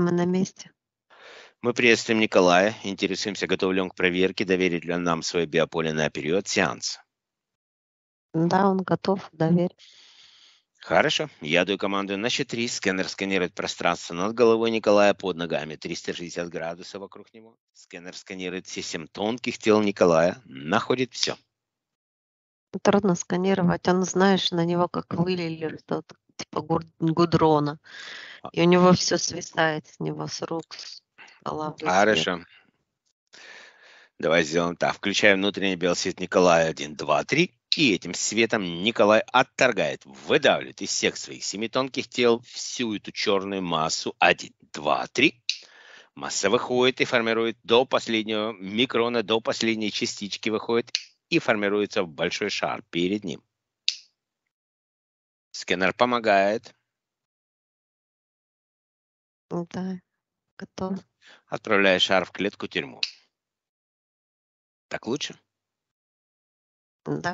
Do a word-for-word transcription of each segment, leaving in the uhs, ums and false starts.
Мы на месте. Мы приветствуем Николая, интересуемся, готов ли он к проверке, доверит ли он нам свое биополе на период сеанса. Да, он готов, доверь. Хорошо, я даю команду на счет три. Сканер сканирует пространство над головой Николая, под ногами триста шестьдесят градусов вокруг него. Сканер сканирует все семь тонких тел Николая, находит все. Трудно сканировать. Он, знаешь, на него как вылили что-то, типа гур- гудрона. И у него все свисает с него, с рук, с головы. сверху. Хорошо. Давай сделаем так. Включаем внутренний белосвет Николая. Один, два, три. И этим светом Николай отторгает, выдавливает из всех своих семи тонких тел всю эту черную массу. Один, два, три. Масса выходит и формирует до последнего микрона, до последней частички выходит и формируется в большой шар перед ним. Сканер помогает. Да, готов. Отправляя шар в клетку-тюрьму. Так лучше? Да.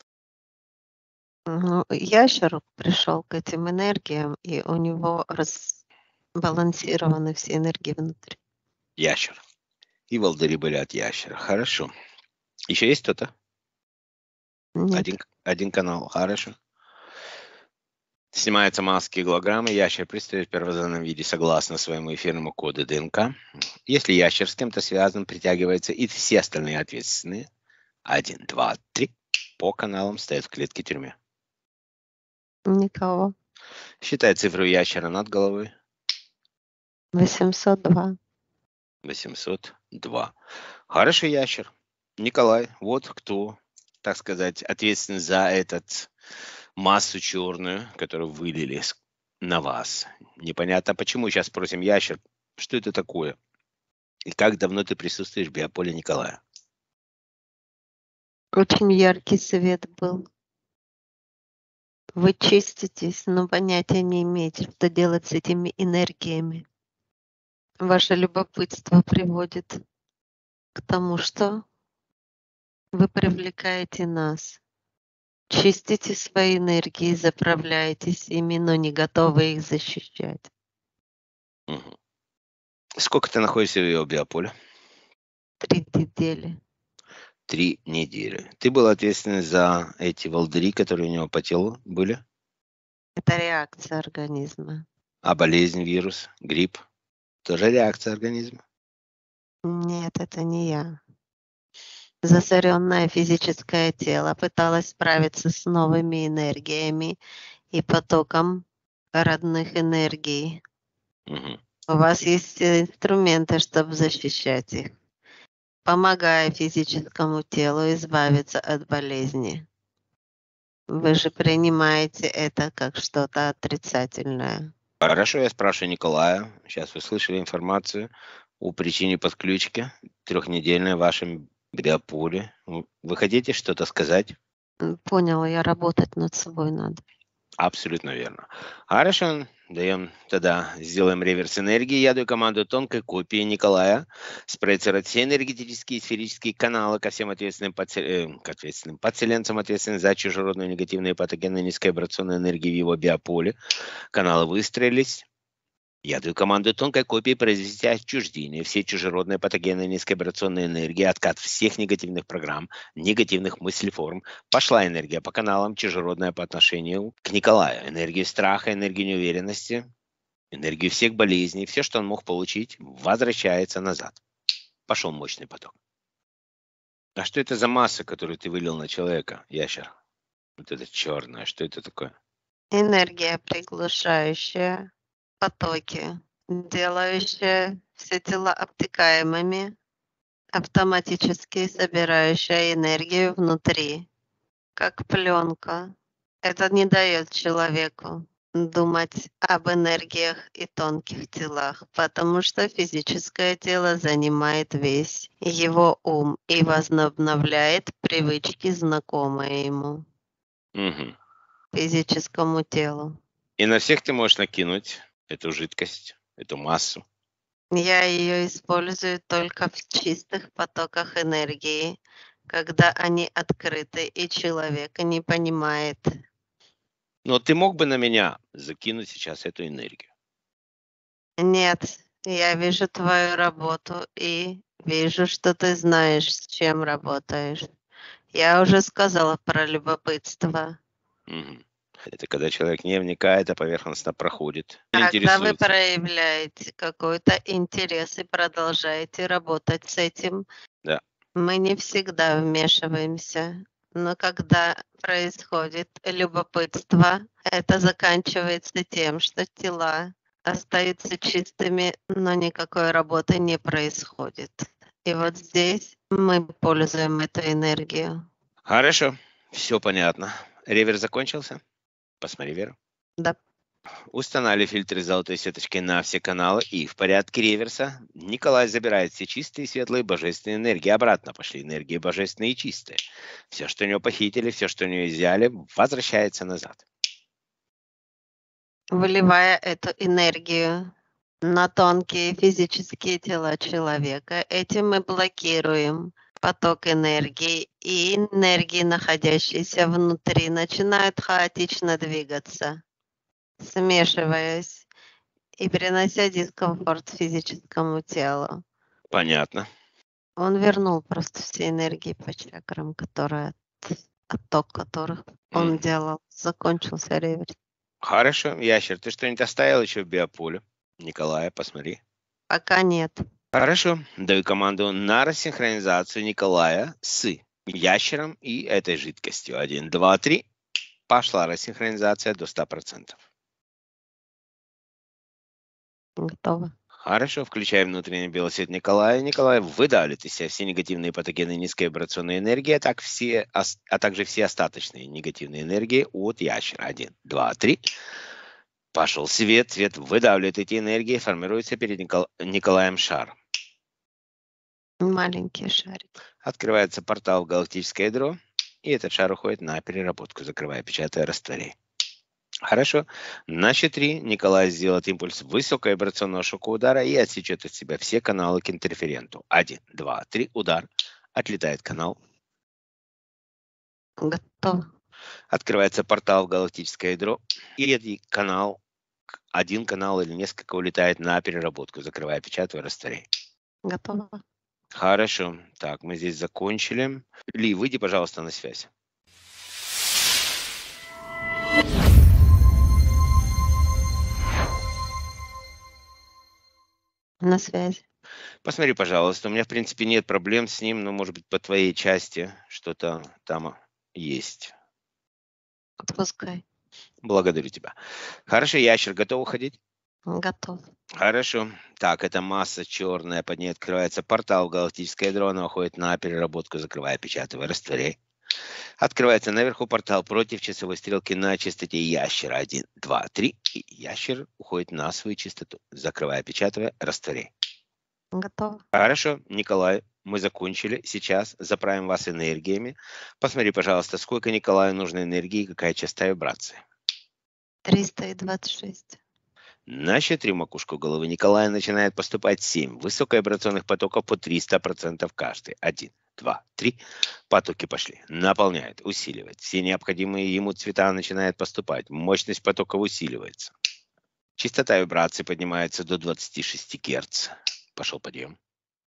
Ну, ящер пришел к этим энергиям, и у него разбалансированы все энергии внутри. Ящер. И волдыри были от ящера. Хорошо. Еще есть кто-то? Нет. Один, один канал. Хорошо. Снимаются маски и голограммы. Ящер предстает в первозданном виде согласно своему эфирному коду ДНК. Если ящер с кем-то связан, притягивается и все остальные ответственные. Один, два, три. По каналам стоят в клетке тюрьме. Никого. Считай цифру ящера над головой. восемьсот два. восемьсот два. Хорошо, ящер. Николай, вот кто, так сказать, ответственен за этот массу черную, которую вылили с- на вас. Непонятно почему. Сейчас спросим ящер, что это такое? И как давно ты присутствуешь в биополе Николая? Очень яркий свет был. Вы чиститесь, но понятия не имеете, что делать с этими энергиями. Ваше любопытство приводит к тому, что вы привлекаете нас. Чистите свои энергии, заправляетесь ими, но не готовы их защищать. Мгм. Сколько ты находишься в его биополе? Три недели. Три недели. Ты был ответственен за эти волдыри, которые у него по телу были? Это реакция организма. А болезнь, вирус, грипп? Тоже реакция организма? Нет, это не я. Засоренное физическое тело пыталось справиться с новыми энергиями и потоком родных энергий. Мгм. У вас есть э, инструменты, чтобы защищать их, помогая физическому телу избавиться от болезни. Вы же принимаете это как что-то отрицательное. Хорошо, я спрашиваю Николая. Сейчас вы слышали информацию о причине подключки трехнедельной в вашем биополе. Вы хотите что-то сказать? М, Поняла, я работать над собой надо. Абсолютно верно. Хорошо, даем тогда, сделаем реверс энергии. Я даю команду тонкой копии Николая спроецировать все энергетические и сферические каналы ко всем ответственным, подсе- э, к ответственным подселенцам, ответственным за чужеродную негативную патогенную низковибрационную энергию в его биополе. Каналы выстроились. Я даю команду тонкой копии произвести отчуждение все чужеродные патогенные низковибрационные энергии, откат всех негативных программ, негативных мыслеформ. Пошла энергия по каналам, чужеродная по отношению к Николаю. Энергию страха, энергию неуверенности, энергию всех болезней, все, что он мог получить, возвращается назад. Пошел мощный поток. А что это за масса, которую ты вылил на человека, ящер? Вот это черное, что это такое? Энергия, приглушающая потоки, делающая все тела обтекаемыми, автоматически собирающая энергию внутри, как пленка. Это не дает человеку думать об энергиях и тонких телах, потому что физическое тело занимает весь его ум и возобновляет привычки, знакомые ему, Мгм. физическому телу. И на всех ты можешь накинуть эту жидкость, эту массу. Я ее использую только в чистых потоках энергии, когда они открыты и человек не понимает. Но ты мог бы на меня закинуть сейчас эту энергию? Нет, Я вижу твою работу и вижу, что ты знаешь, с чем работаешь. Я уже сказала про любопытство. Мгм. Это когда человек не вникает, а поверхностно проходит. Не Когда вы интересуется. проявляете какой-то интерес и продолжаете работать с этим, Да. мы не всегда вмешиваемся. Но когда происходит любопытство, это заканчивается тем, что тела остаются чистыми, но никакой работы не происходит. И вот здесь мы пользуем эту энергию. Хорошо, все понятно. Ревер закончился? Посмотри вверх. Да. Устанавливали фильтры золотой сеточкой на все каналы, и в порядке реверса Николай забирает все чистые, светлые, божественные энергии. Обратно пошли энергии божественные и чистые. Все, что у него похитили, все, что у него изъяли, возвращается назад. Выливая эту энергию на тонкие физические тела человека, этим мы блокируем поток энергии, и энергии, находящиеся внутри, начинают хаотично двигаться, смешиваясь и принося дискомфорт физическому телу. Понятно. Он вернул просто все энергии по чакрам, которые отток которых он Мгм. делал. Закончился реверс. Хорошо. Ящер, ты что-нибудь оставил еще в биополе? Николая, посмотри. Пока нет. Хорошо. Даю команду на рассинхронизацию Николая с ящером и этой жидкостью. Один, два, три. Пошла рассинхронизация до ста процентов. Готово. Хорошо, включаем внутренний белый свет Николая. Николай выдавливает из себя все негативные патогены низкой вибрационной энергии, а, так все, ос- а также все остаточные негативные энергии от ящера. Один, два, три. Пошел свет, свет выдавливает эти энергии, формируется перед Никол- Николаем шар. Маленький шарик. Открывается портал в галактическое ядро, и этот шар уходит на переработку, закрывая, печатая, растворяя. Хорошо. На счет три Николай сделает импульс высоковибрационного шокового удара и отсечет от себя все каналы к интерференту. Один, два, три. Удар. Отлетает канал. Готово. Открывается портал в галактическое ядро. И один канал, один канал или несколько улетает на переработку, закрывая, печатая, растворяя. Готово. Хорошо. Так, мы здесь закончили. Ли, выйди, пожалуйста, на связь. На связи. Посмотри, пожалуйста, у меня, в принципе, нет проблем с ним, но, может быть, по твоей части что-то там есть. Отпускай. Благодарю тебя. Хорошо, ящер, готов уходить? Готов. Хорошо. Так, эта масса черная, под ней открывается портал в галактическое ядро, она уходит на переработку, закрывая, печатая, растворяй. Открывается наверху портал против часовой стрелки на частоте ящера. Один, два, три. И ящер уходит на свою частоту, закрывая, печатая, растворяй. Готово. Хорошо, Николай, мы закончили. Сейчас заправим вас энергиями. Посмотри, пожалуйста, сколько Николаю нужно энергии и какая частота вибрации. Триста двадцать шесть. На счет три макушку головы Николая начинает поступать семь высоковибрационных потоков по триста процентов каждый. Один, два, три. Потоки пошли. Наполняет, усиливает. Все необходимые ему цвета начинают поступать. Мощность потоков усиливается. Частота вибрации поднимается до двадцати шести герц. Пошел подъем.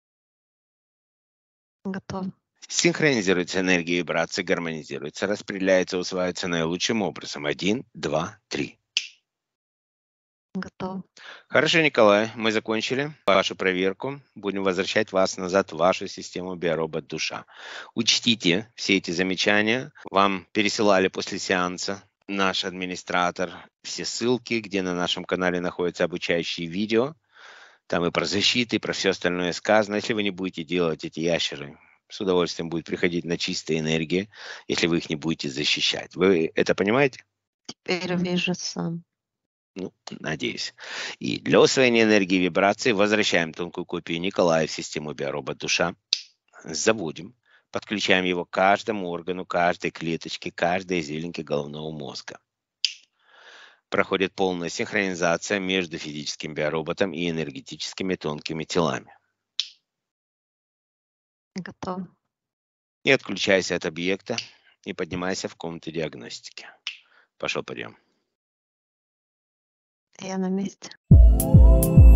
Готово. Синхронизируется энергия вибрации, гармонизируется, распределяется, усваивается наилучшим образом. Один, два, три. Готово. Хорошо, Николай, мы закончили вашу проверку. Будем возвращать вас назад в вашу систему биоробот душа. Учтите все эти замечания. Вам пересылали после сеанса наш администратор все ссылки, где на нашем канале находятся обучающие видео. Там и про защиту, и про все остальное сказано. Если вы не будете делать эти ящеры, с удовольствием будет приходить на чистые энергии, если вы их не будете защищать. Вы это понимаете? Теперь вижу сам. Ну, надеюсь. И для усвоения энергии вибрации возвращаем тонкую копию Николая в систему биоробот душа. Заводим. Подключаем его к каждому органу, каждой клеточке, каждой извилинке головного мозга. Проходит полная синхронизация между физическим биороботом и энергетическими тонкими телами. Готово. И отключайся от объекта и поднимайся в комнату диагностики. Пошел подъем. Я на месте.